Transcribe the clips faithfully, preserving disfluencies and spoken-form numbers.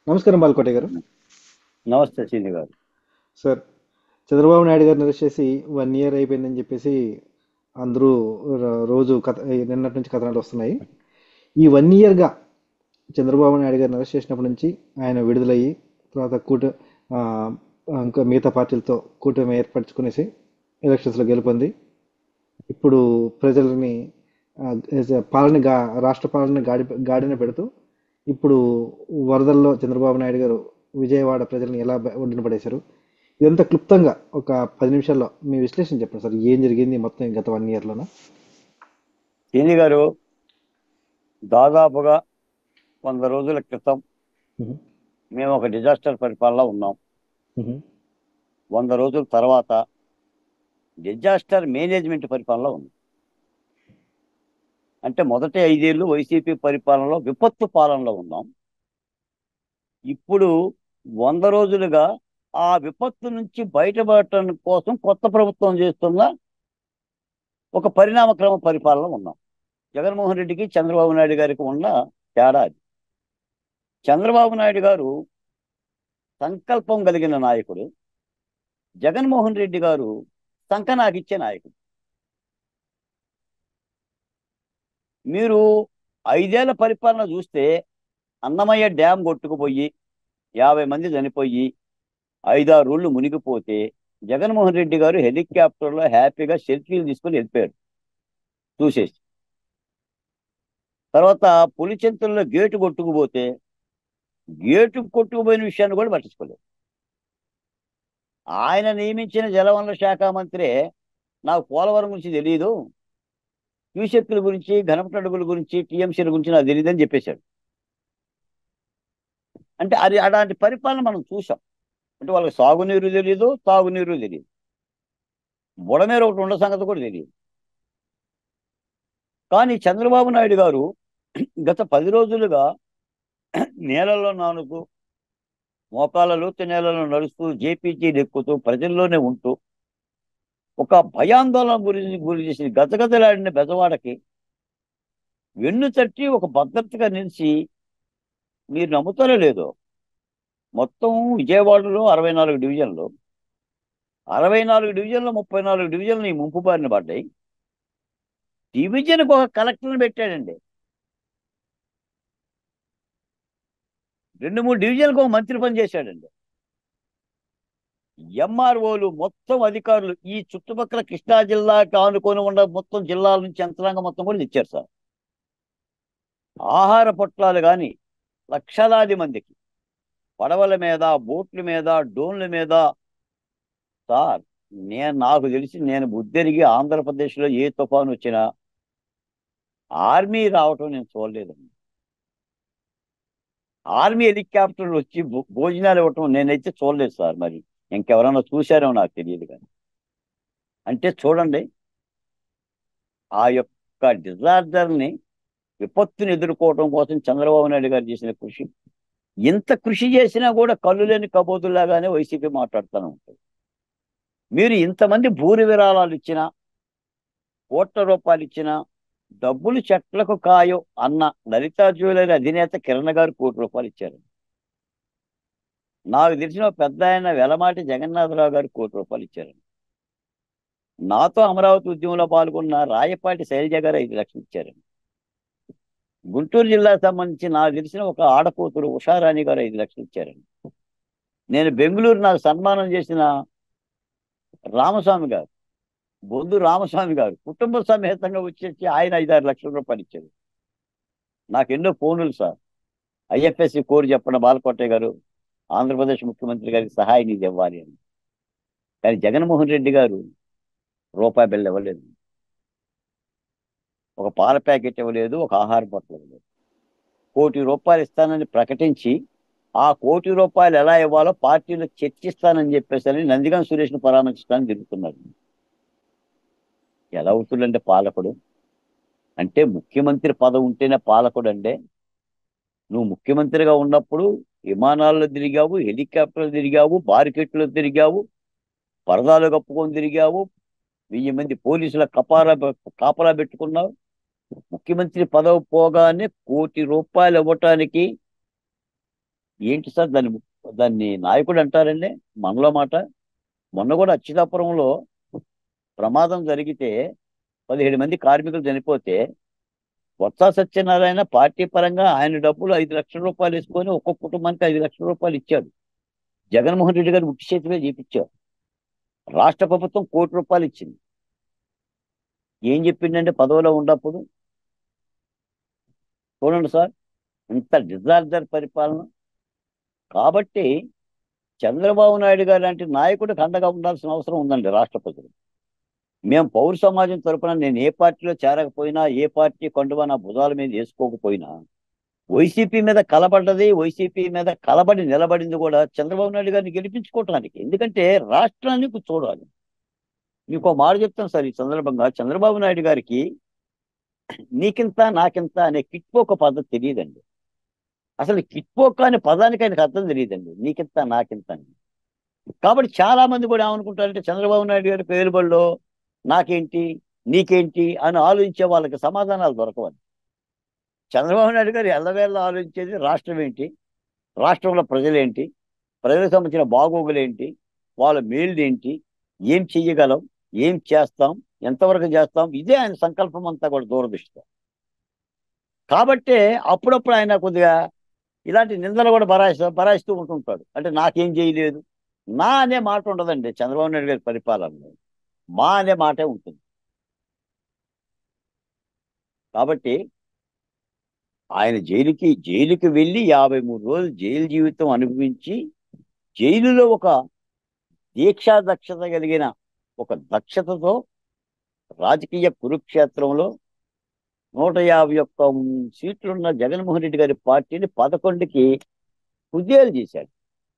నమస్కారం బాలకోట గారు. నమస్తే శ్రీని గారు. సార్, చంద్రబాబు నాయుడు గారిని అరెస్ట్ చేసి వన్ ఇయర్ అయిపోయిందని చెప్పేసి అందరూ ర- రోజు కథ నిన్నటి నుంచి కథనాలు వస్తున్నాయి. ఈ వన్ ఇయర్గా చంద్రబాబు నాయుడు గారిని అరెస్ట్ చేసినప్పటి నుంచి ఆయన విడుదలయ్యి తర్వాత కూట ఆ, ఇంకా మిగతా పార్టీలతో కూటమి ఏర్పరచుకునేసి ఎలక్షన్స్లో గెలుపొంది ఇప్పుడు ప్రజలని ఆ, పాలన గా రాష్ట్ర పాలన గాడి గాడిన పెడుతూ ఇప్పుడు వరదల్లో చంద్రబాబు నాయుడు గారు విజయవాడ ప్రజల్ని ఎలా బ- ఒడ్డున పడేశారు. ఇదంతా క్లుప్తంగా ఒక పది నిమిషాల్లో మీ విశ్లేషణ చెప్పండి సార్. ఏం జరిగింది మొత్తం ఈ గత వన్ ఇయర్లోన? శ్రీని గారు, దాదాపుగా వంద రోజుల క్రితం మేము ఒక డిజాస్టర్ పరిపాలనలో ఉన్నాం. వంద రోజుల తర్వాత డిజాస్టర్ మేనేజ్మెంట్ పరిపాలనలో ఉన్నాం. అంటే మొదటి ఐదేళ్లు వైసీపీ పరిపాలనలో విపత్తు పాలనలో ఉన్నాం. ఇప్పుడు వంద రోజులుగా ఆ విపత్తు నుంచి బయటపడటం కోసం కొత్త ప్రభుత్వం చేస్తున్న ఒక పరిణామక్రమ పరిపాలన ఉన్నాం. జగన్మోహన్ రెడ్డికి చంద్రబాబు నాయుడు గారికి ఉన్న తేడా అది. చంద్రబాబు నాయుడు గారు సంకల్పం కలిగిన నాయకుడు. జగన్మోహన్ రెడ్డి గారు సంకనాకిచ్చే నాయకుడు. మీరు ఐదేళ్ల పరిపాలన చూస్తే అన్నమయ్య డ్యాం కొట్టుకుపోయి యాభై మంది చనిపోయి ఐదారు రోజులు మునిగిపోతే జగన్మోహన్ రెడ్డి గారు హెలికాప్టర్లో హ్యాపీగా సెల్ఫీలు తీసుకొని వెళ్ళిపోయారు చూసేసి. తర్వాత పులిచెంతల్లో గేటు కొట్టుకుపోతే గేటు కొట్టుకుపోయిన విషయాన్ని కూడా పట్టించుకోలేదు. ఆయన నియమించిన జలవనరుల శాఖ మంత్రి నాకు పోలవరం గురించి తెలియదు, క్యూసెక్కుల గురించి ఘనపటడుగుల గురించి టీఎంసీల గురించి నాకు తెలియదని చెప్పేశాడు. అంటే అది అలాంటి పరిపాలన మనం చూసాం. అంటే వాళ్ళకి సాగునీరు తెలియదు, తాగునీరు తెలియదు, బుడమేర ఒకటి ఉండ సంగతి కూడా తెలియదు. కానీ చంద్రబాబు నాయుడు గారు గత పది రోజులుగా నేలలో నానుతూ మోకాళ్ళ లోతు నేలలో నడుస్తూ జేపీజీలు ఎక్కుతూ ప్రజల్లోనే ఉంటూ ఒక భయాందోళన గురించి గురి చేసి గజగజలాడిన బెజవాడకి వెన్ను తట్టి ఒక భద్రతగా నిలిచి, మీరు నమ్ముతారో లేదో, మొత్తం విజయవాడలో అరవై నాలుగు డివిజన్లు అరవై నాలుగు డివిజన్లు ముప్పై నాలుగు డివిజన్లు ఈ ముంపు బారిన పడ్డాయి. డివిజన్కి ఒక కలెక్టర్ని పెట్టాడండి. రెండు మూడు డివిజన్లకు ఒక మంత్రి పని చేశాడండి. ఎంఆర్ఓలు మొత్తం అధికారులు ఈ చుట్టుపక్కల కృష్ణా జిల్లాకి ఆనుకొని ఉన్న మొత్తం జిల్లాల నుంచి యంత్రాంగం మొత్తం కూడా తెచ్చారు సార్. ఆహార పొట్లాలు కానీ లక్షలాది మందికి పడవల మీద, బోట్ల మీద, డ్రోన్ల మీద. సార్, నేను నాకు తెలిసి నేను బుద్ధెరిగి ఆంధ్రప్రదేశ్లో ఏ తుఫాను వచ్చినా ఆర్మీ రావటం నేను చూడలేదండి. ఆర్మీ హెలికాప్టర్లు వచ్చి భో- భోజనాలు ఇవ్వటం నేనైతే చూడలేదు సార్. మరి ఇంకెవరైనా చూశారో నాకు తెలియదు కానీ. అంటే చూడండి, ఆ యొక్క డిజార్డర్ని, విపత్తుని ఎదుర్కోవడం కోసం చంద్రబాబు నాయుడు గారు చేసిన కృషి. ఇంత కృషి చేసినా కూడా కళ్ళు లేని కబోతుల్లాగానే వైసీపీ మాట్లాడుతూనే ఉంటుంది. మీరు ఇంతమంది భూరి విరాళాలు ఇచ్చినా, కోట్ల రూపాయలు ఇచ్చినా డబ్బులు చెట్లకు కాయో అన్న లలితా జ్యువెలరీ అధినేత కిరణ్ గారు కోటి రూపాయలు ఇచ్చారు. నాకు తెలిసిన ఒక పెద్ద ఆయన వెలమాటి జగన్నాథరావు గారు కోటి రూపాయలు ఇచ్చారు. నాతో అమరావతి ఉద్యమంలో పాల్గొన్న రాయపాటి శైలజ గారు ఐదు లక్షలు ఇచ్చారు. గుంటూరు జిల్లాకు సంబంధించి నాకు తెలిసిన ఒక ఆడకూతురు ఉషారాణి గారు ఐదు లక్షలు ఇచ్చారండి. నేను బెంగళూరు నాకు సన్మానం చేసిన రామస్వామి గారు, బొందు రామస్వామి గారు కుటుంబ సమేతంగా వచ్చేసి ఆయన ఐదారు లక్షల రూపాయలు ఇచ్చారు. నాకు ఎన్నో ఫోన్లు సార్. ఐఎఫ్ఎస్సి కోరి చెప్పిన బాలకోటయ్య గారు ఆంధ్రప్రదేశ్ ముఖ్యమంత్రి గారికి సహాయ నిధి ఇవ్వాలి అని. కానీ జగన్మోహన్ రెడ్డి గారు రూపాయి బిళ్ళ ఇవ్వలేదు. ఒక పాల ప్యాకెట్ ఇవ్వలేదు, ఒక ఆహార పొట్ల ఇవ్వలేదు. కోటి రూపాయలు ఇస్తానని ప్రకటించి ఆ కోటి రూపాయలు ఎలా ఇవ్వాలో పార్టీలో చర్చిస్తానని చెప్పేసి నందిగం సురేష్ను పరామర్శిస్తానని తిరుగుతున్నారు. ఎలా అవుతుందంటే పాలకుడు అంటే, ముఖ్యమంత్రి పదవి ఉంటేనే పాలకుడు అంటే. నువ్వు ముఖ్యమంత్రిగా ఉన్నప్పుడు విమానాల్లో తిరిగావు, హెలికాప్టర్లు తిరిగావు, బారికెట్లో తిరిగావు, పరదాలు కప్పుకొని తిరిగావు, వెయ్యి మంది పోలీసుల కపారా కాపలా పెట్టుకున్నావు. ముఖ్యమంత్రి పదవి పోగానే కోటి రూపాయలు ఇవ్వటానికి ఏంటి సార్ దాన్ని దాన్ని నాయకుడు అంటారండి? మనలో మాట. మొన్న కూడా అచ్యుతాపురంలో ప్రమాదం జరిగితే పదిహేడు మంది కార్మికులు చనిపోతే బొత్స సత్యనారాయణ పార్టీ పరంగా ఆయన డబ్బులు ఐదు లక్షల రూపాయలు వేసుకొని ఒక్కొక్క కుటుంబానికి ఐదు లక్షల రూపాయలు ఇచ్చాడు. జగన్మోహన్ రెడ్డి గారు ఉట్టి చేతివే చేపించారు. రాష్ట్ర ప్రభుత్వం కోటి రూపాయలు ఇచ్చింది. ఏం చెప్పిండంటే పదవిలో ఉన్నప్పుడు? చూడండి సార్, ఇంత డిజార్డర్ పరిపాలన. కాబట్టి చంద్రబాబు నాయుడు గారు లాంటి నాయకుడికి అండగా ఉండాల్సిన అవసరం ఉందండి రాష్ట్ర ప్రజలు. మేము పౌర సమాజం తరపున నేను ఏ పార్టీలో చేరకపోయినా, ఏ పార్టీ కండువా నా భుజాల మీద వేసుకోకపోయినా, వైసీపీ మీద కలబడ్డది, వైసీపీ మీద కలబడి నిలబడింది కూడా చంద్రబాబు నాయుడు గారిని గెలిపించుకోవటానికి. ఎందుకంటే రాష్ట్రాన్ని చూడాలి. మీకు ఒక మాట చెప్తాను సార్, ఈ సందర్భంగా చంద్రబాబు నాయుడు గారికి నీకింత నాకింత అనే కిట్పోక పద్ధతి తెలియదండి. అసలు కిట్పోక అనే పదానికి ఆయనకు అర్థం తెలియదండి, నీకింత నాకింత అని. కాబట్టి చాలా మంది కూడా ఏమనుకుంటారంటే చంద్రబాబు నాయుడు గారి పేరుబడిలో నాకేంటి నీకేంటి అని ఆలోచించే వాళ్ళకి సమాధానాలు దొరకవాలి. చంద్రబాబు నాయుడు గారు ఎల్లవేళ ఆలోచించేది రాష్ట్రం ఏంటి, రాష్ట్రంలో ప్రజలేంటి, ప్రజలకు సంబంధించిన బాగోగులేంటి, వాళ్ళ మేలు ఏంటి, ఏం చెయ్యగలం, ఏం చేస్తాం, ఎంతవరకు చేస్తాం, ఇదే ఆయన సంకల్పం అంతా కూడా దూరదృష్టితో. కాబట్టే అప్పుడప్పుడు ఆయన కొద్దిగా ఇలాంటి నిందలు కూడా బరాయిస్తూ బరాయిస్తూ ఉంటుంటాడు. అంటే నాకేం చేయలేదు, నా అనే మాట ఉండదండి చంద్రబాబు నాయుడు గారి పరిపాలనలో. మా అనే మాటే ఉంటుంది. కాబట్టి ఆయన జైలుకి జైలుకి వెళ్ళి యాభై మూడు రోజులు జైలు జీవితం అనుభవించి జైలులో ఒక దీక్షా దక్షత కలిగిన ఒక దక్షతతో రాజకీయ కురుక్షేత్రంలో నూట యాభై ఒక్క సీట్లున్న జగన్మోహన్ రెడ్డి గారి పార్టీని పదకొండుకి కుదేలు చేశాడు.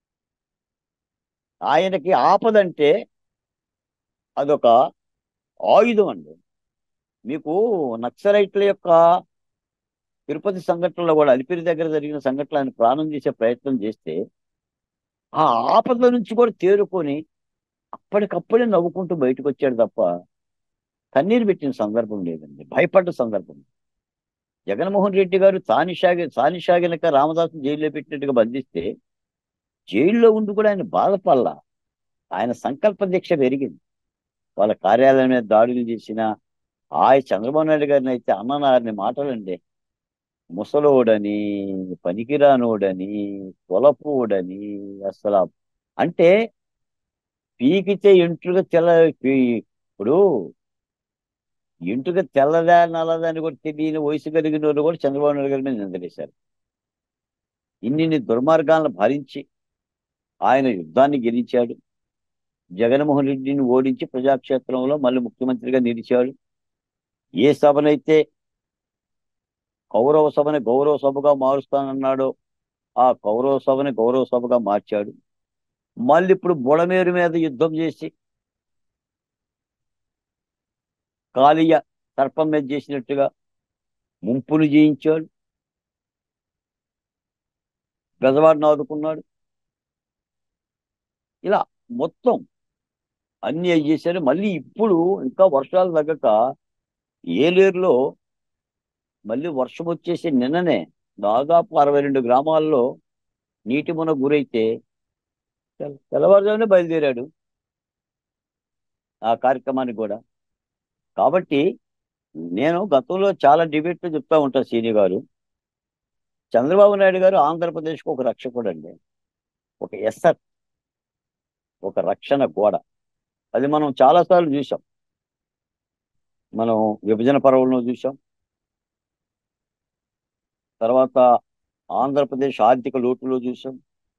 ఆయనకి ఆపదంటే అదొక ఆయుధం అండి. మీకు నక్సలైట్ల యొక్క తిరుపతి సంఘటనలో కూడా అలిపిరి దగ్గర జరిగిన సంఘటన ఆయన ప్రాణం చేసే ప్రయత్నం చేస్తే ఆ ఆపద నుంచి కూడా తేరుకొని అప్పటికప్పుడే నవ్వుకుంటూ బయటకు వచ్చాడు తప్ప కన్నీరు పెట్టిన సందర్భం లేదండి, భయపడ్డ సందర్భం. జగన్మోహన్ రెడ్డి గారు తానిషాగి తానిషాగినక రామదాసు జైల్లో పెట్టినట్టుగా బంధిస్తే జైల్లో ఉండి కూడా ఆయన బాధపడలా. ఆయన సంకల్ప దీక్ష పెరిగింది. వాళ్ళ కార్యాలయం మీద దాడులు చేసిన ఆయ చంద్రబాబు నాయుడు గారిని అయితే అన్ననారిని మాటలండి. ముసలోడని, పనికిరానోడని, తొలపోడని, అసలు అంటే పీకితే ఎంట్రుగా తెల్ల పీ- ఇప్పుడు ఎంట్రుగా తెల్లదా నల్లదా అని కూడా తెలియని వయసు కలిగిన వాళ్ళు కూడా చంద్రబాబు నాయుడు గారి మీద నిందలేశారు. ఇన్ని దుర్మార్గాలను భరించి ఆయన యుద్ధాన్ని గెలిచాడు. జగన్మోహన్ రెడ్డిని ఓడించి ప్రజాక్షేత్రంలో మళ్ళీ ముఖ్యమంత్రిగా నిలిచాడు. ఏ సభనైతే కౌరవ సభని గౌరవ సభగా మారుస్తానన్నాడో ఆ కౌరవ సభని గౌరవ సభగా మార్చాడు. మళ్ళీ ఇప్పుడు బుడమేరు మీద యుద్ధం చేసి కాళీయ సర్పం మీద చేసినట్టుగా ముంపును జయించాడు, బెజవాడిని ఆదుకున్నాడు. ఇలా మొత్తం అన్ని అవి చేశారు. మళ్ళీ ఇప్పుడు ఇంకా వర్షాలు తగ్గక ఏలేరులో మళ్ళీ వర్షం వచ్చేసి నిన్ననే దాదాపు అరవై రెండు గ్రామాల్లో నీటి మున గురైతే తెల్ల- తెల్లవారుజామునే బయలుదేరాడు ఆ కార్యక్రమానికి కూడా. కాబట్టి నేను గతంలో చాలా డిబేట్లు చెప్తా ఉంటాను సీని గారు, చంద్రబాబు నాయుడు గారు ఆంధ్రప్రదేశ్కు ఒక రక్షకుడు అండి, ఒక ఎస్ఆర్, ఒక రక్షణ గోడ. అది మనం చాలాసార్లు చూసాం. మనం విభజన పర్వంలో చూసాం, తర్వాత ఆంధ్రప్రదేశ్ ఆర్థిక లోటులో చూసాం,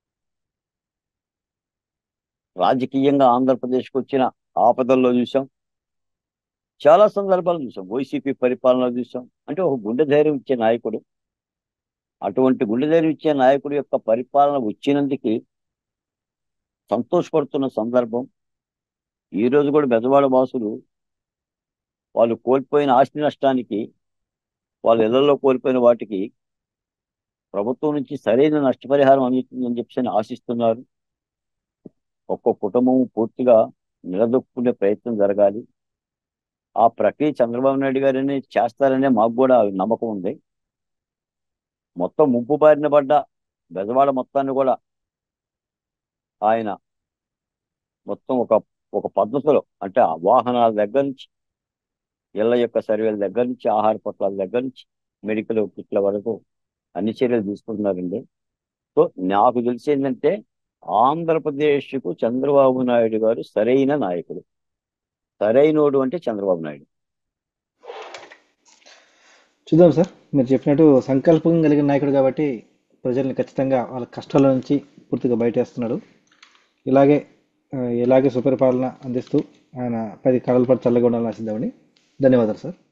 రాజకీయంగా ఆంధ్రప్రదేశ్కి వచ్చిన ఆపదల్లో చూసాం, చాలా సందర్భాలు చూసాం. వైసీపీ పరిపాలనలో చూసాం. అంటే ఒక గుండె ధైర్యం ఇచ్చే నాయకుడు, అటువంటి గుండె ధైర్యం ఇచ్చే నాయకుడి యొక్క పరిపాలన వచ్చినందుకు సంతోషపడుతున్న సందర్భం. ఈ రోజు కూడా బెజవాడ వాసులు వాళ్ళు కోల్పోయిన ఆస్తి నష్టానికి, వాళ్ళ ఇళ్లలో కోల్పోయిన వాటికి ప్రభుత్వం నుంచి సరైన నష్టపరిహారం అందుతుందని చెప్పి ఆశిస్తున్నారు. ఒక్కొక్క కుటుంబం పూర్తిగా నిలదొక్కునే ప్రయత్నం జరగాలి. ఆ ప్రక్రియ చంద్రబాబు నాయుడు గారిని చేస్తారనే మాకు కూడా నమ్మకం ఉంది. మొత్తం ముంపు బారిన పడ్డ బెజవాడ మొత్తాన్ని కూడా ఆయన మొత్తం ఒక ఒక పద్ధతిలో, అంటే ఆ వాహనాల దగ్గర నుంచి, ఇళ్ల యొక్క సర్వేల దగ్గర నుంచి, ఆహార పొట్లాల దగ్గర నుంచి, మెడికల్ కిట్ల వరకు అన్ని చర్యలు తీసుకుంటున్నారండి. సో నాకు తెలిసి ఏంటంటే ఆంధ్రప్రదేశ్కు చంద్రబాబు నాయుడు గారు సరైన నాయకుడు. సరైనోడు అంటే చంద్రబాబు నాయుడు. చూద్దాం సార్, మీరు చెప్పినట్టు సంకల్పం కలిగిన నాయకుడు కాబట్టి ప్రజల్ని ఖచ్చితంగా వాళ్ళ కష్టాల నుంచి పూర్తిగా బయటేస్తున్నాడు. ఇలాగే ఆ, ఇలాగే సుపరిపాలన అందిస్తూ ఆయన పది కాలాల పాటు చల్లగా ఉండాలని ఆశిద్దామని. ధన్యవాదాలు సార్.